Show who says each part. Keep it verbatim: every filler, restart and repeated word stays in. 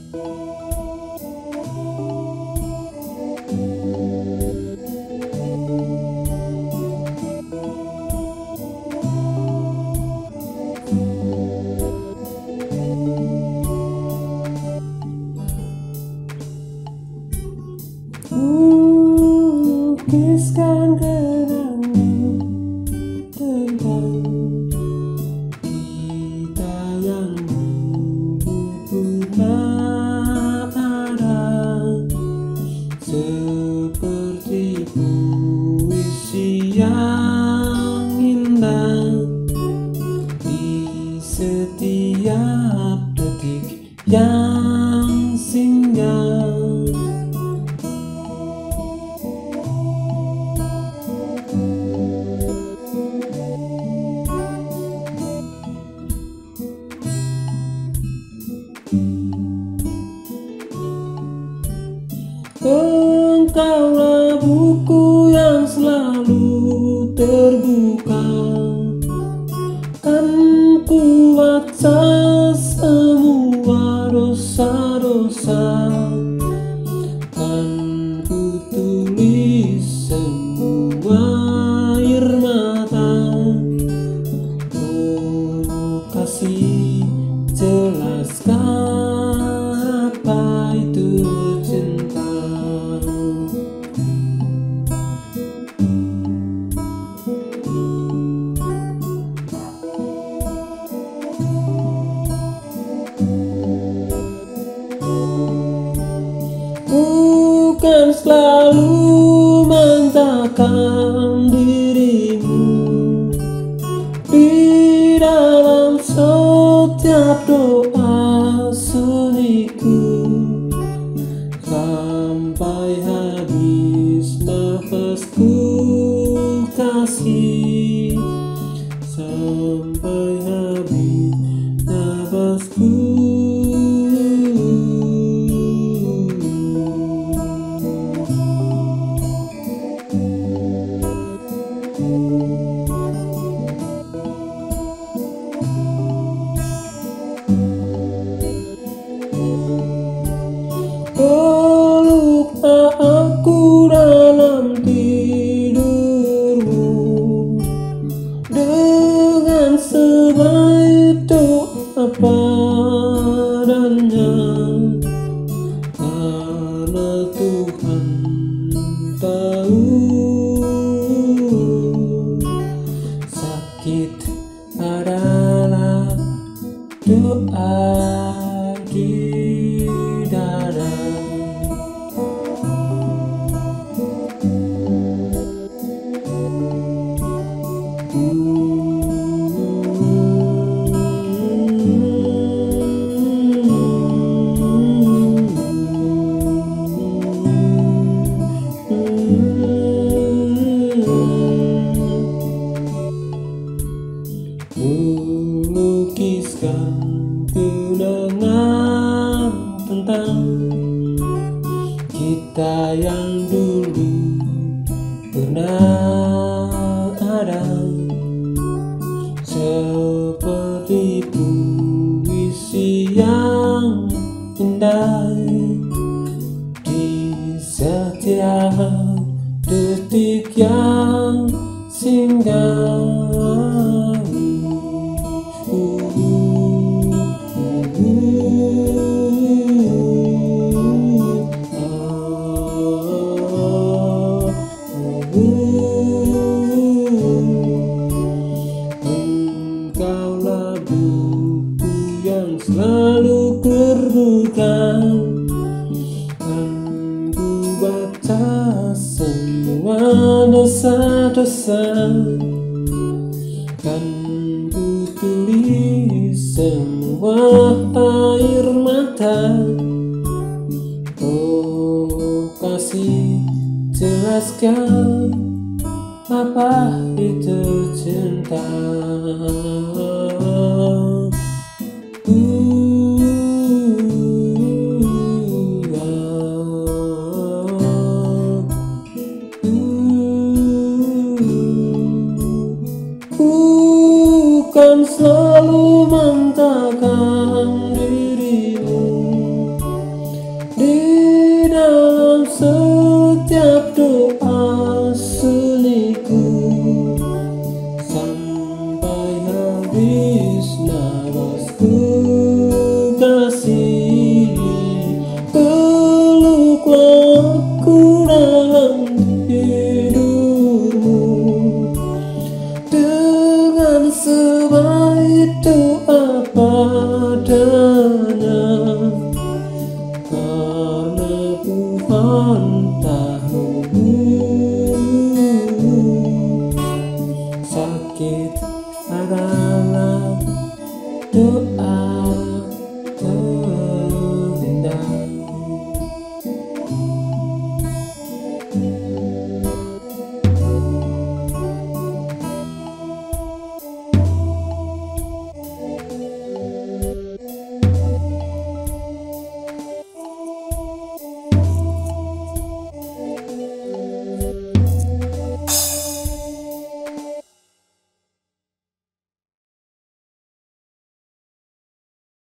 Speaker 1: Lukiskan kenangan tentang kita yang dulu pernah ada, seperti puisi yang indah di setiap detik yang singgah. Engkaulah buku yang selalu terbuka, kan ku baca semua dosa-dosa, kan ku tulis semua air mata. Oh kasih, jelaskan apa itu cinta. Bukan selalu manjakan dirimu di dalam setiap doa sunyiku, sampai habis nafasku kasih, sampai habis nafasku. Peluklah aku dalam tidurmu dengan sebaik doa padanya, karena Tuhan tahu sakit adalah doa di dada. Melukiskan kenangan tentang kita yang dulu pernah ada, seperti puisi yang indah di setiap detik yang singgah. Engkaulah buku yang selalu terbuka, kan ku baca semua dosa-dosa, kan ku tulis semua air mata. Oh kasih, jelaskan apa itu cinta. Bukan selalu manjakan